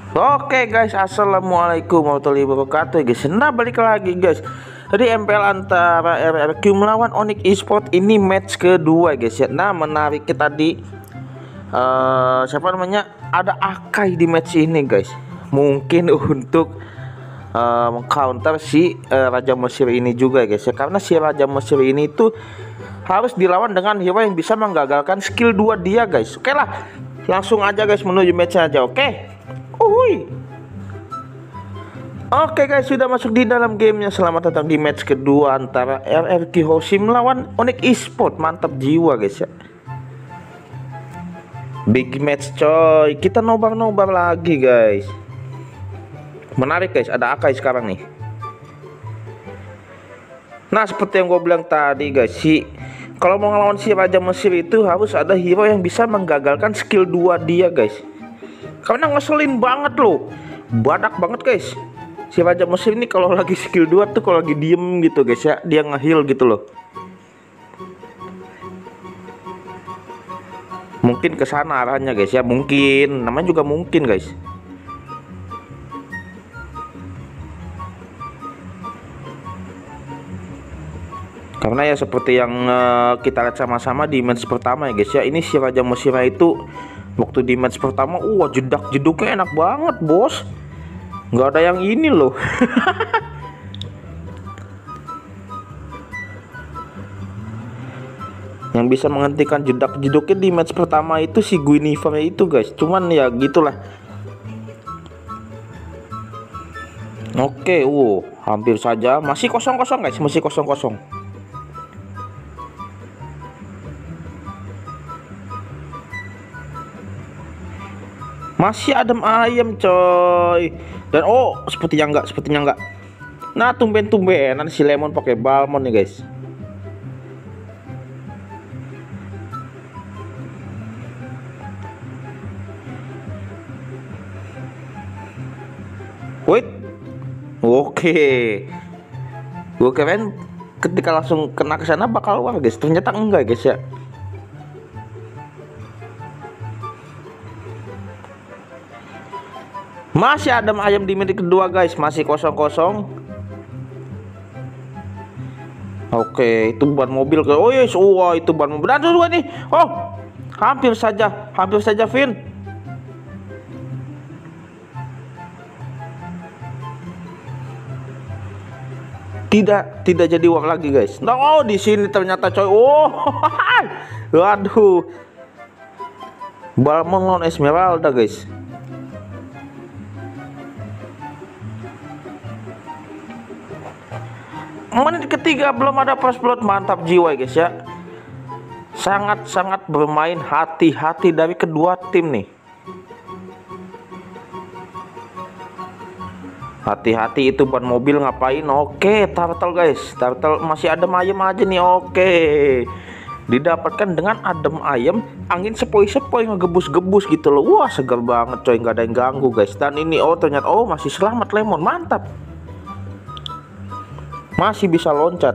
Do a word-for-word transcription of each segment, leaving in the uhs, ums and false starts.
Oke guys, assalamualaikum warahmatullahi wabarakatuh guys. Nah balik lagi guys. Jadi M P L antara R R Q melawan Onyx Esports ini match kedua guys ya. Nah menariknya tadi uh, siapa namanya, ada Akai di match ini guys. Mungkin untuk uh, mengcounter si uh, Raja Mesir ini juga guys ya. Karena si Raja Mesir ini tuh harus dilawan dengan hero yang bisa menggagalkan skill dua dia guys. Oke lah, langsung aja guys menuju match aja. Oke. Uhuy. Oke guys, sudah masuk di dalam gamenya. Selamat datang di match kedua antara R R Q Hoshi melawan Onyx Esports. Mantap jiwa guys ya. Big match coy. Kita nobar-nobar lagi guys. Menarik guys, ada Akai sekarang nih. Nah seperti yang gue bilang tadi guys, si kalau mau ngelawan si Raja Mesir itu harus ada hero yang bisa menggagalkan skill dua dia guys. Karena ngeselin banget loh, badak banget guys. Si Raja Mesir ini kalau lagi skill dua tuh kalau lagi diem gitu guys ya, dia nge-heal gitu loh. Mungkin kesana arahnya guys ya, mungkin, namanya juga mungkin guys. Karena ya seperti yang uh, kita lihat sama-sama di match pertama ya guys ya, ini si Raja Mesir itu waktu di match pertama, wah uh, jedak jeduknya enak banget bos, nggak ada yang ini loh. Yang bisa menghentikan jedak jeduknya di match pertama itu si Guinevere itu guys, cuman ya gitulah. Oke, wow hampir saja, masih kosong kosong guys, masih kosong kosong. Masih adem ayam coy. Dan oh sepertinya enggak, sepertinya enggak. Nah tumben-tumbenan si Lemon pakai Balmond nih guys. Wait. Oke. Gue keren ketika langsung kena ke sana bakal wah guys. Ternyata enggak guys ya. Masih adem ayam di menit kedua guys, masih kosong kosong. Oke, itu ban mobil ke. Oh yes, wah itu ban mobil. Ada dua nih. Oh, hampir saja, hampir saja Vin. Tidak, tidak jadi war lagi guys. Nah, oh di sini ternyata coy. Oh, waduh. Balmond lawan Esmeralda guys. Menit ketiga belum ada first blood, mantap jiwa guys ya. Sangat-sangat bermain hati-hati dari kedua tim nih. Hati-hati itu ban mobil ngapain. Oke turtle guys, turtle masih adem ayam aja nih. Oke didapatkan dengan adem ayam, angin sepoi-sepoi ngegebus-gebus gitu loh. Wah segar banget coy, nggak ada yang ganggu guys. Dan ini oh ternyata oh masih selamat Lemon, mantap. Masih bisa loncat.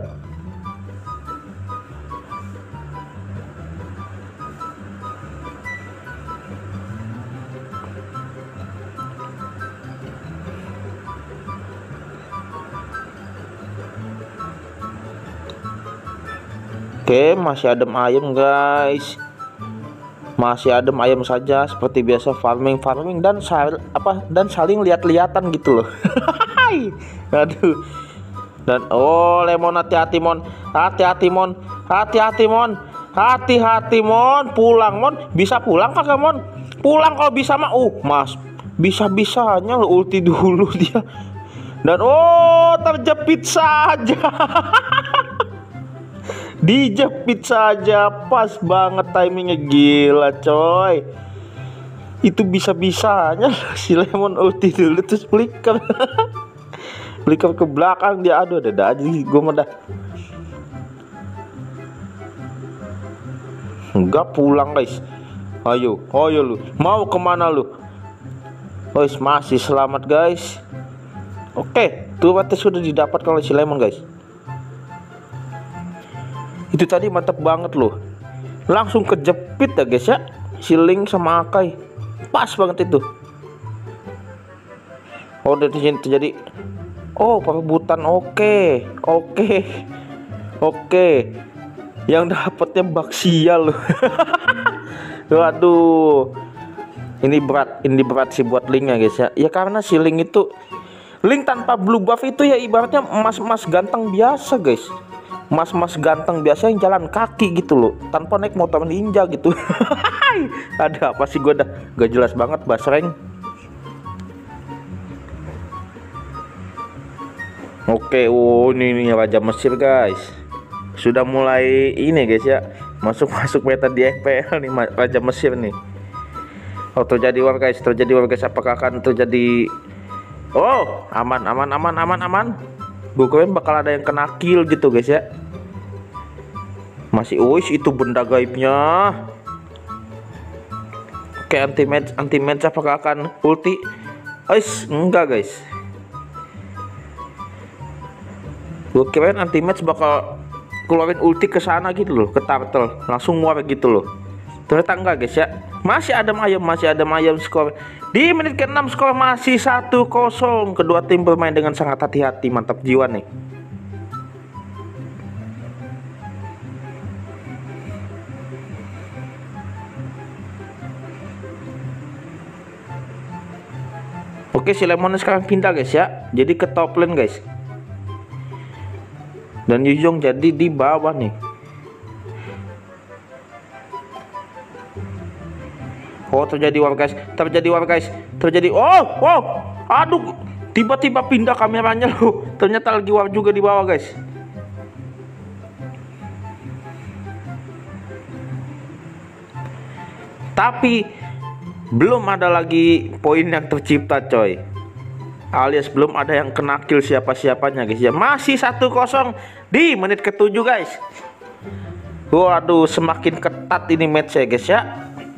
Oke, masih adem ayam guys. Masih adem ayam saja seperti biasa, farming farming dan sal apa dan saling lihat-lihatan gitu loh. Aduh. Dan oh Lemon hati-hati mon, hati-hati mon, hati-hati mon, hati-hati mon, pulang mon, bisa pulang kagak mon? Pulang kalau bisa mah, uh mas, bisa-bisanya lo ulti dulu dia. Dan oh terjepit saja. Dijepit saja, pas banget timingnya, gila coy. Itu bisa-bisanya si Lemon ulti dulu terus flicker. Flicker ke belakang dia, aduh ada aja gue mah dah. Enggak pulang guys. Ayo, ayo lu, mau kemana lu? Guys masih selamat guys. Oke, turretnya sudah didapat oleh si Lemon guys. Itu tadi mantap banget loh. Langsung kejepit ya guys ya, si Link sama Akai. Pas banget itu. Oh, dari sini terjadi. Oh, perebutan. Oke, oke, oke. Yang dapatnya Baxia loh. Waduh, ini berat, ini berat sih buat Link ya guys ya. Ya karena si Link itu, Link tanpa blue buff itu ya ibaratnya mas-mas ganteng biasa guys. Mas-mas ganteng biasa yang jalan kaki gitu loh, tanpa naik motor ninja gitu. Ada apa sih, gue dah gak jelas banget Basreng. Oke, oh ini, ini Raja Mesir guys. Sudah mulai ini guys ya, masuk-masuk meta di F P L nih Raja Mesir nih. Oh, terjadi war guys, terjadi war guys. Apakah akan terjadi? Oh, aman, aman, aman, aman, aman. Gue kira bakal ada yang kena kill gitu guys ya. Masih, wis itu benda gaibnya. Oke, anti match, anti match apakah akan ulti? Wis, enggak guys. Gue kirain anti match bakal keluarin ulti ke sana gitu loh, ke turtle, langsung muar gitu loh. Ternyata enggak guys ya. Masih ada ayam, masih ada ayam. Skor di menit ke enam, skor masih satu kosong. Kedua tim bermain dengan sangat hati-hati, mantap jiwa nih. Oke, si Lemon sekarang pindah guys ya, jadi ke top lane guys. Dan Yuzong jadi di bawah nih. Oh, terjadi war guys, terjadi war guys, terjadi. Oh, wow, aduh, tiba-tiba pindah kameranya loh. Ternyata lagi war juga di bawah guys. Tapi belum ada lagi poin yang tercipta coy, alias belum ada yang kena kill siapa-siapanya guys ya. Masih satu kosong di menit ketujuh guys. Waduh, semakin ketat ini match ya guys ya.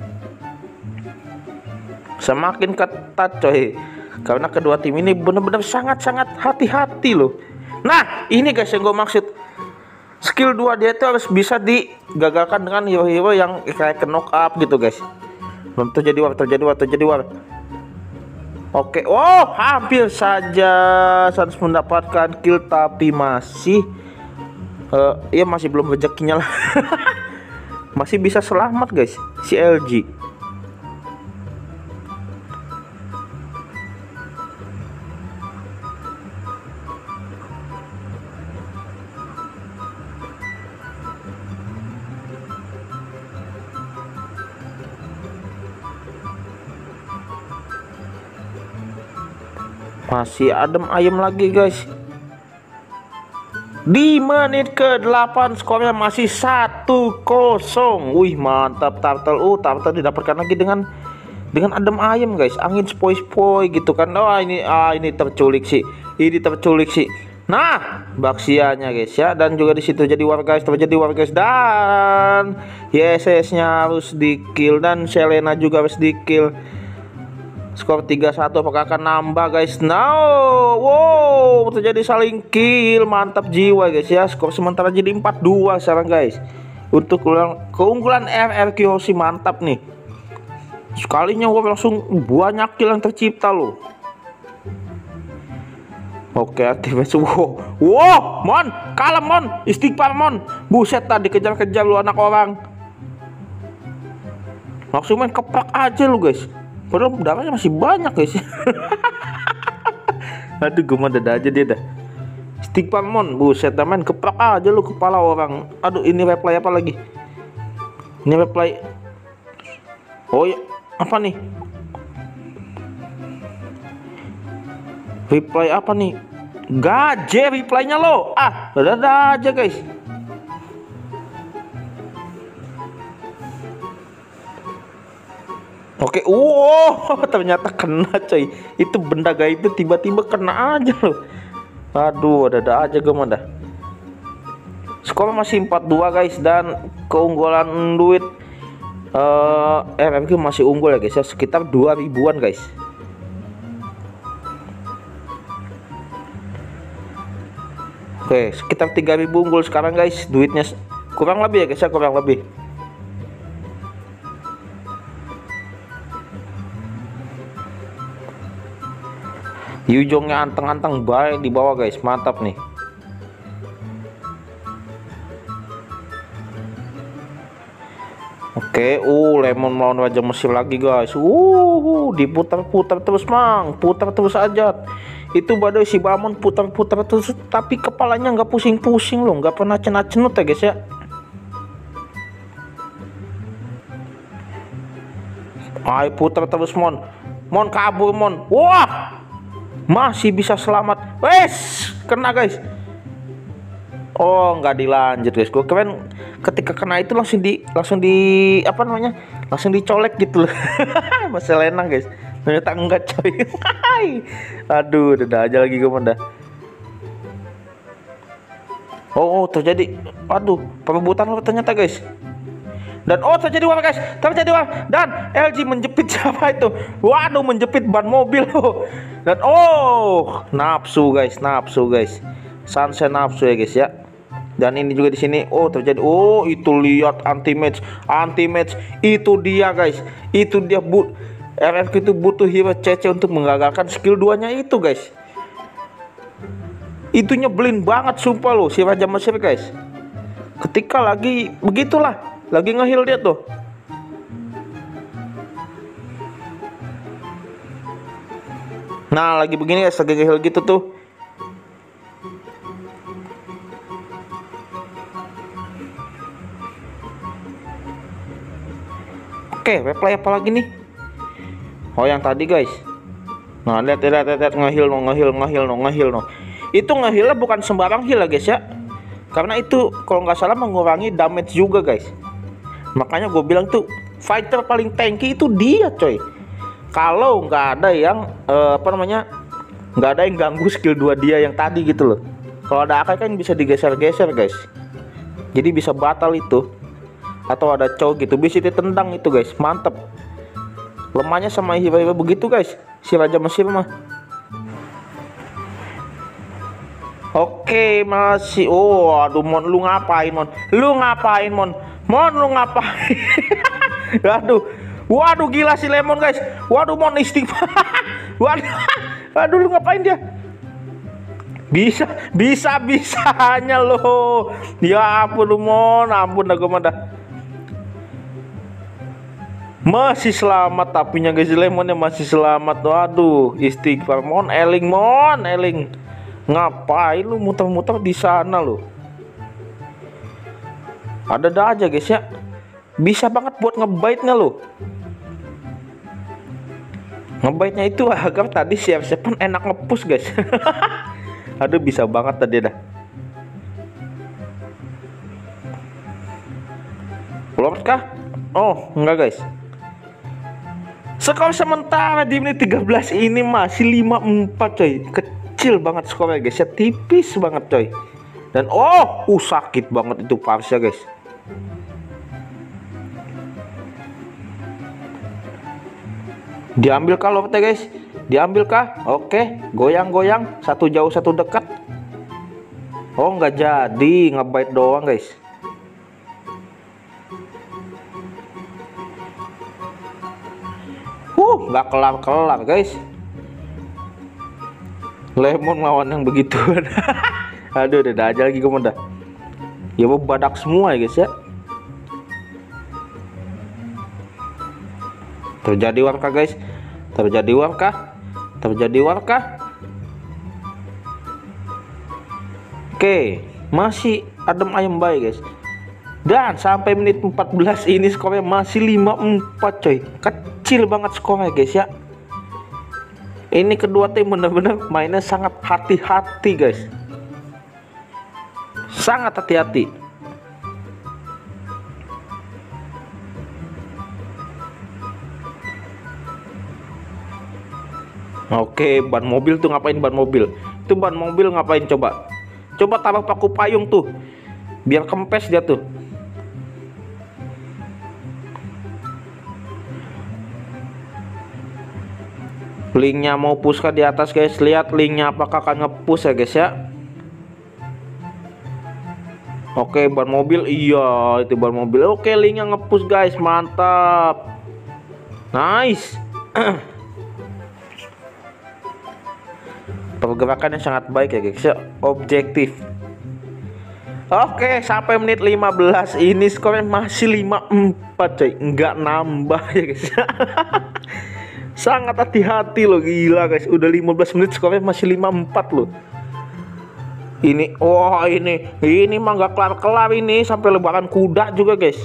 Semakin ketat coy, karena kedua tim ini benar-benar sangat-sangat hati-hati loh. Nah, ini guys yang gue maksud. Skill dua dia itu harus bisa digagalkan dengan hero-hero yang kayak ke knock up gitu guys. Belum terjadi war, terjadi war, terjadi war. Oke, oh hampir saja harus mendapatkan kill, tapi masih uh, ya masih belum rezekinya lah. Masih bisa selamat guys si L G. Masih adem ayem lagi guys. Di menit ke delapan skornya masih satu kosong. Wih, mantap turtle. Oh, turtle didapatkan lagi dengan dengan adem ayem guys. Angin spoi-spoi gitu kan. Oh, ini ah ini terculik sih. Ini terculik sih. Nah, Baxianya guys ya, dan juga di situ jadi war guys, terjadi war guys, dan Y S S-nya harus di kill dan Selena juga harus di kill. Skor tiga satu, apakah akan nambah guys? Now, wow, terjadi saling kill, mantap jiwa guys ya. Skor sementara jadi empat dua sekarang guys. Untuk keunggulan R R Q Hoshi, mantap nih. Sekalinya wow, langsung banyak kill yang tercipta loh. Oke, aktifasi. Wow, wow, mon, kalem mon, istighfar mon. Buset, tadi kejar-kejar lu anak orang. Langsung main keprak aja lu guys. Padahal darahnya masih banyak guys. Aduh, gue mah dada aja dia dah. Istighfar mon, buset, main keprak aja lu kepala orang. Aduh, ini reply apa lagi? Ini reply. Oh ya, apa nih? Reply apa nih? Gaje reply-nya lo. Ah, dada aja guys. Oke, wow, ternyata kena coy. Itu benda gaib itu tiba-tiba kena aja loh. Aduh, ada-ada aja gue mah dah. Skor masih empat dua guys, dan keunggulan duit uh, R R Q masih unggul ya guys ya, sekitar dua ribuan guys. Oke, sekitar tiga ribu unggul sekarang guys. Duitnya kurang lebih ya guys ya, kurang lebih. Yujongnya anteng-anteng baik di bawah guys, mantap nih. Oke, uh Lemon melawan Raja Mesir lagi guys. Uh, diputar-putar terus mang, putar terus aja. Itu badai si Bamon putar-putar terus, tapi kepalanya nggak pusing-pusing loh, nggak pernah cenut-cenut ya guys ya. Ayo putar terus mon, mon kabur mon. Wah, masih bisa selamat. Wes, kena guys. Oh, nggak dilanjut guys. Gue keren ketika kena itu langsung di langsung di apa namanya? Langsung dicolek gitu loh. Masih lenang guys. Ternyata enggak coy. Aduh, udah aja lagi gue dah. Oh, oh, terjadi. Aduh, perebutan ternyata guys. Dan oh terjadi war guys, terjadi war dan L G menjepit siapa itu? Waduh, menjepit ban mobil. Dan oh, nafsu guys, nafsu guys. Sunset nafsu ya guys ya. Dan ini juga di sini oh terjadi. Oh, itu lihat anti match, anti match. Itu dia guys. Itu dia but R F Q itu butuh hero C C untuk menggagalkan skill dua nya itu guys. Itu nyebelin banget sumpah loh si Raja Mesir guys. Ketika lagi begitulah, lagi ngeheal dia tuh. Nah, lagi begini guys, lagi ngeheal gitu tuh. Oke, replay apa lagi nih? Oh, yang tadi guys. Nah, lihat lihat lihat ngeheal no, ngeheal ngeheal no, ngeheal no. Itu ngehealnya bukan sembarang heal ya guys ya. Karena itu kalau nggak salah mengurangi damage juga guys. Makanya gue bilang tuh fighter paling tanky itu dia coy. Kalau nggak ada yang uh, apa namanya, nggak ada yang ganggu skill dua dia yang tadi gitu loh. Kalau ada Akai kan bisa digeser-geser guys. Jadi bisa batal itu. Atau ada cow gitu bisa ditendang itu guys, mantep. Lemahnya sama hero-hero begitu guys si Raja Mesir mah. Oke masih. Oh aduh mon, lu ngapain mon, lu ngapain mon, mon lu ngapain. Aduh, waduh gila si Lemon guys. Waduh mon istighfar. Waduh, waduh lu ngapain dia. Bisa, bisa, bisanya loh. Ya ampun lu mon, ampun dah gue mah dah. Masih selamat tapinya guys, Lemonnya masih selamat. Waduh, istighfar mon, eling mon, eling. Ngapain lu muter-muter di sana lo? Ada-ada aja guys ya. Bisa banget buat ngebaitnya lo. Ngebaitnya itu agar tadi siap-siapan enak ngepush guys. Aduh bisa banget tadi dah. Lord kah? Oh enggak guys. Skor sementara di menit tiga belas ini masih lima empat coy. Kecil banget skornya guys ya, tipis banget coy. Dan oh uh sakit banget itu Parsha guys. Diambil kah Lordnya guys? Diambil kah? Oke, goyang-goyang, satu jauh satu dekat. Oh nggak jadi, ngebait doang guys. Uh, nggak kelar-kelar guys. Lemon lawan yang begituan. Aduh, udah aja lagi gue dah. Ya badak semua ya guys ya. Terjadi warkah guys. Terjadi warkah. Terjadi warkah. Oke, masih adem ayem baik guys. Dan sampai menit empat belas ini skornya masih lima empat coy. Kecil banget skornya guys ya. Ini kedua tim benar-benar mainnya sangat hati-hati guys. Sangat hati-hati. Oke, ban mobil tuh ngapain ban mobil? Itu ban mobil ngapain coba? Coba taruh paku payung tuh. Biar kempes dia tuh. Linknya mau push ke di atas guys. Lihat linknya apakah akan nge-push ya guys ya. Oke ban mobil. Iya itu ban mobil. Oke linknya nge-push guys. Mantap. Nice. pergerakan yang sangat baik ya guys ya, objektif. Oke, sampai menit lima belas ini skornya masih lima empat coy, nggak nambah ya guys. Sangat hati-hati loh, gila guys. Udah lima belas menit skornya masih lima empat loh. Ini, wah oh, ini, ini mah nggak kelar-kelar ini, sampai lebaran kuda juga guys.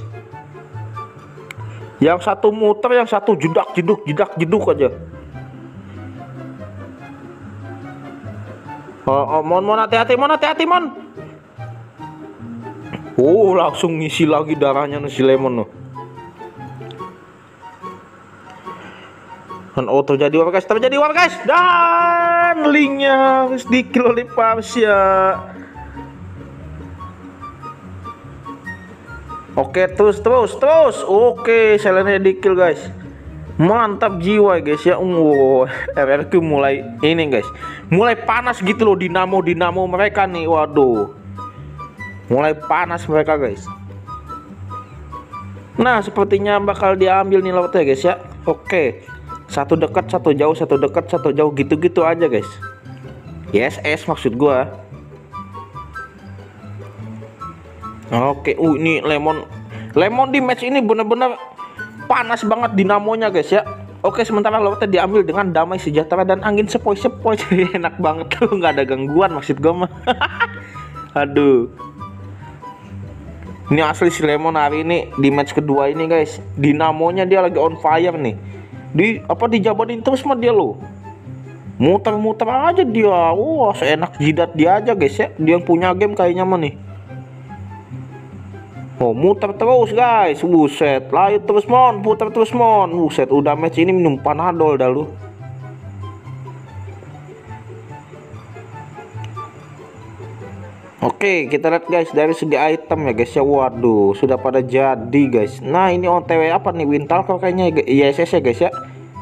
Yang satu muter, yang satu jedak jeduk jedak jeduk aja. Oh, oh mon mon hati-hati mon hati-hati mon. Oh, langsung ngisi lagi darahnya si Lemon loh. Dan oh terjadi apa guys? Terjadi apa guys? Dan linknya harus di-kill oleh Parsia. Oke, terus terus terus. Oke, Selennya di-kill guys. Mantap jiwa guys ya. Wow, R R Q mulai ini guys. Mulai panas gitu loh, dinamo-dinamo mereka nih. Waduh. Mulai panas mereka guys. Nah, sepertinya bakal diambil nih lautnya guys ya. Oke. Satu dekat, satu jauh, satu dekat, satu jauh, gitu-gitu aja guys. Yes, S maksud gua. Oke, uh ini Lemon. Lemon di match ini bener-bener panas banget dinamonya guys ya. Oke, sementara lautnya diambil dengan damai sejahtera dan angin sepoi-sepoi. Enak banget tuh, nggak ada gangguan maksud gua mah. Aduh. Ini asli si Lemon hari ini di match kedua ini guys, dinamonya dia lagi on fire nih. Di apa dijabanin terus mah dia loh. Muter-muter aja dia. Wah, seenak jidat dia aja guys ya. Dia yang punya game kayaknya mah nih. Oh, muter terus guys. Buset, layu terus mon, putar terus mon. Buset, udah match ini minum panadol dah lu. Oke, kita lihat guys dari segi item ya guys ya. Waduh, sudah pada jadi guys. Nah, ini O T W apa nih? Wintal kok kayaknya I S S ya guys ya.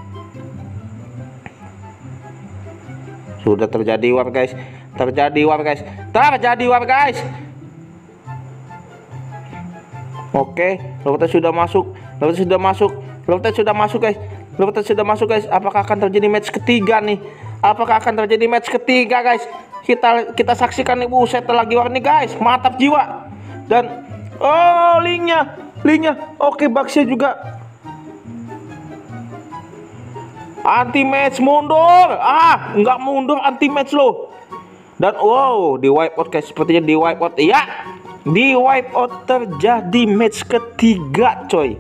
Sudah terjadi war guys. Terjadi war guys. Terjadi war guys. Oke, Lobster sudah masuk. Lobster sudah masuk. Lobster sudah masuk guys. Lobster sudah masuk guys. Apakah akan terjadi match ketiga nih? Apakah akan terjadi match ketiga guys? Kita kita saksikan nih, buset lagi war nih guys, mantap jiwa. Dan oh linknya, linknya, oke Baxnya juga anti match mundur, ah nggak mundur anti match loh. Dan wow di wipe out guys, sepertinya di wipe out ya, di wipe out terjadi match ketiga coy.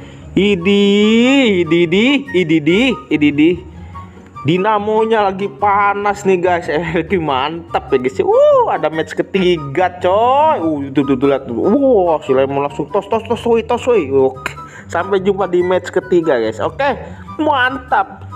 Idi, idi, idi, idi, idi. Dinamonya lagi panas nih guys. Eh, mantap ya guys. Uh, ada match ketiga coy. Uh, itu tuh lihat tuh. Wow, si Lemon langsung tos tos tos tos tos. Oke. Sampai jumpa di match ketiga guys. Oke. Mantap.